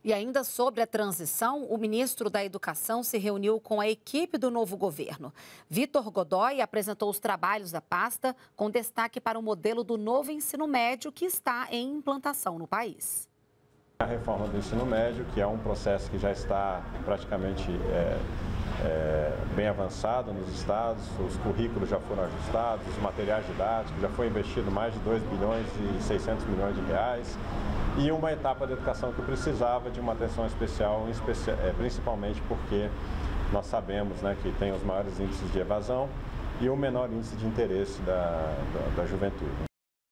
E ainda sobre a transição, o ministro da Educação se reuniu com a equipe do novo governo. Vitor Godoy apresentou os trabalhos da pasta, com destaque para o modelo do novo ensino médio que está em implantação no país. A reforma do ensino médio, que é um processo que já está praticamente bem avançado nos estados, os currículos já foram ajustados, os materiais didáticos, já foi investido mais de 2 bilhões e 600 milhões de reais. E uma etapa da educação que precisava de uma atenção especial, principalmente porque nós sabemos, né, que tem os maiores índices de evasão e o menor índice de interesse da juventude.